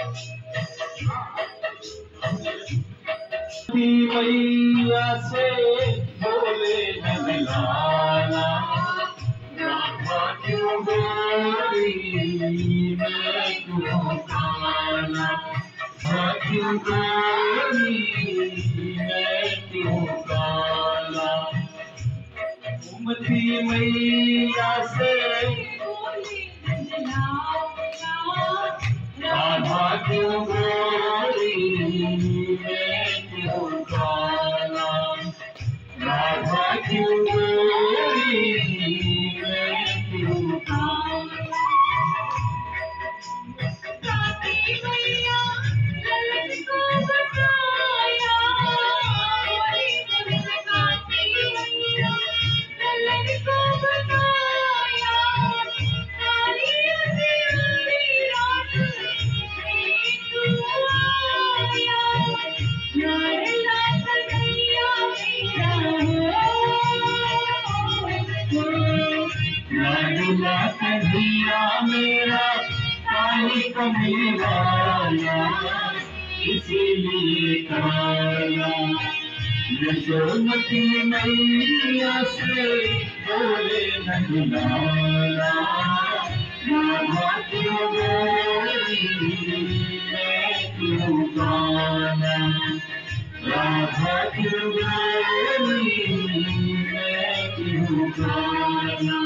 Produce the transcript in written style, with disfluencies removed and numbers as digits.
मैया से बोले नगलाना, राधा क्यों गोरी मैं क्यों काना, राधा क्यों गोरी मैं क्यों काना। उमती मैया से बोले नगलाना, राधा क्यों गोरी राधा क्यों गोरी मैं क्यों काना। काकी मैया ललन को बचाया, काकी मैया ललन को बचाया, कालिया से हरी रात में तू आया, लाडला कन्हैया लाडला कन्हैया मेरा काली कमीवाला, इसीलिए काला। यशोमती मैया से बोले नगलाना, राधा क्यों गोरी मैं क्यों काना, राधा क्यों गोरी मैं क्यों काना।